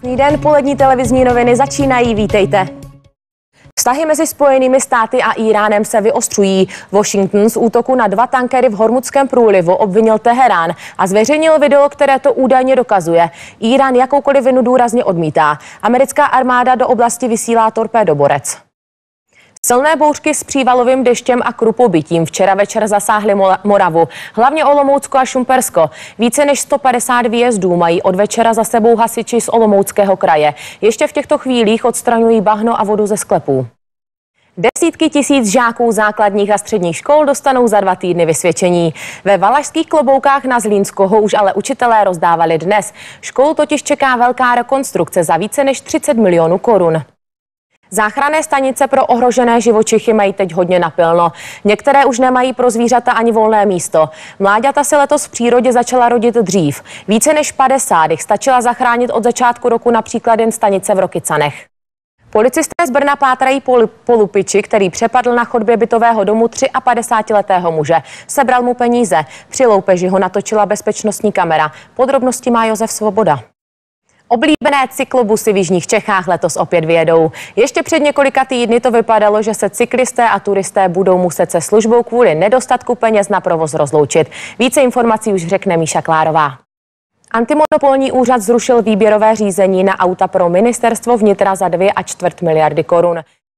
Krásný den, polední televizní noviny začínají, vítejte. Vztahy mezi Spojenými státy a Íránem se vyostřují. Washington z útoku na 2 tankery v Hormuzském průlivu obvinil Teherán a zveřejnil video, které to údajně dokazuje. Írán jakoukoliv vinu důrazně odmítá. Americká armáda do oblasti vysílá torpédoborec. Silné bouřky s přívalovým deštěm a krupobytím včera večer zasáhly Moravu, hlavně Olomoucko a Šumpersko. Více než 150 výjezdů mají od večera za sebou hasiči z Olomouckého kraje. Ještě v těchto chvílích odstraňují bahno a vodu ze sklepů. Desítky tisíc žáků základních a středních škol dostanou za 2 týdny vysvědčení. Ve Valašských Kloboukách na Zlínsku ho už ale učitelé rozdávali dnes. Školu totiž čeká velká rekonstrukce za více než 30 milionů korun. Záchranné stanice pro ohrožené živočichy mají teď hodně napilno. Některé už nemají pro zvířata ani volné místo. Mláďata se letos v přírodě začala rodit dřív. Více než 50 jich stačila zachránit od začátku roku například jen stanice v Rokycanech. Policisté z Brna pátrají po lupiči, který přepadl na chodbě bytového domu 53letého muže. Sebral mu peníze. Při loupeži ho natočila bezpečnostní kamera. Podrobnosti má Josef Svoboda. Oblíbené cyklobusy v jižních Čechách letos opět vyjedou. Ještě před několika týdny to vypadalo, že se cyklisté a turisté budou muset se službou kvůli nedostatku peněz na provoz rozloučit. Více informací už řekne Míša Klárová. Antimonopolní úřad zrušil výběrové řízení na auta pro ministerstvo vnitra za 2,25 miliardy korun.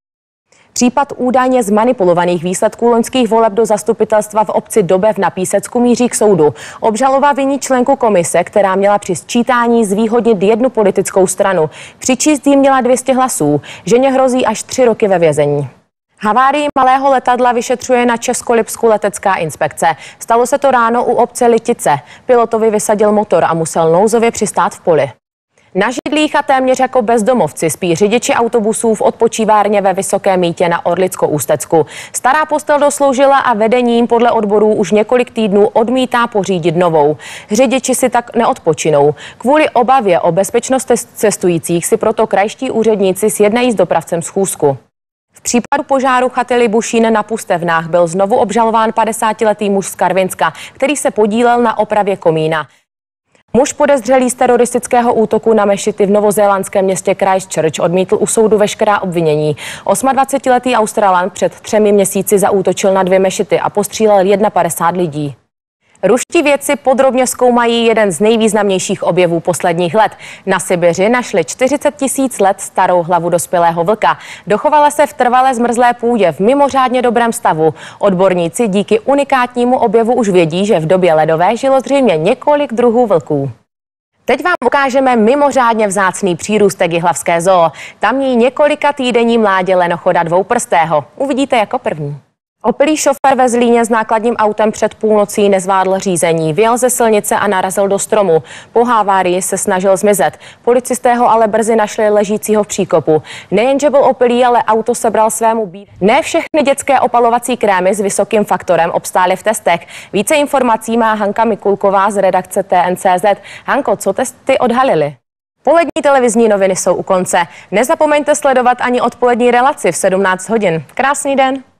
Případ údajně zmanipulovaných výsledků loňských voleb do zastupitelstva v obci Dobev na Písecku míří k soudu. Obžaloba viní členku komise, která měla při sčítání zvýhodnit jednu politickou stranu. Přičíst jí měla 200 hlasů. Ženě hrozí až 3 roky ve vězení. Havárii malého letadla vyšetřuje na Českolipsku letecká inspekce. Stalo se to ráno u obce Litice. Pilotovi vysadil motor a musel nouzově přistát v poli. Na židlích a téměř jako bezdomovci spí řidiči autobusů v odpočívárně ve Vysokém Mýtě na Orlicko-Ústecku. Stará postel dosloužila a vedením podle odborů už několik týdnů odmítá pořídit novou. Řidiči si tak neodpočinou. Kvůli obavě o bezpečnost cestujících si proto krajští úředníci sjednají s dopravcem schůzku. V případu požáru chaty Libušín na Pustevnách byl znovu obžalován 50letý muž z Karvinska, který se podílel na opravě komína. Muž podezřelý z teroristického útoku na mešity v novozélandském městě Christchurch odmítl u soudu veškerá obvinění. 28letý Australan před 3 měsíci zaútočil na 2 mešity a postřílel 51 lidí. Ruští vědci podrobně zkoumají jeden z nejvýznamnějších objevů posledních let. Na Sibiři našli 40 000 let starou hlavu dospělého vlka. Dochovala se v trvale zmrzlé půdě v mimořádně dobrém stavu. Odborníci díky unikátnímu objevu už vědí, že v době ledové žilo zřejmě několik druhů vlků. Teď vám ukážeme mimořádně vzácný přírůstek Jihlavské zoo. Tamní několika týdenní mládě lenochoda dvouprstého. Uvidíte jako první. Opilý šofér ve Zlíně s nákladním autem před půlnocí nezvládl řízení. Vyjel ze silnice a narazil do stromu. Po havárii se snažil zmizet. Policisté ho ale brzy našli ležícího v příkopu. Nejenže byl opilý, ale auto sebral svému Ne všechny dětské opalovací krémy s vysokým faktorem obstály v testech. Více informací má Hanka Mikulková z redakce TN.cz. Hanko, co testy odhalily? Polední televizní noviny jsou u konce. Nezapomeňte sledovat ani odpolední relaci v 17 hodin. Krásný den.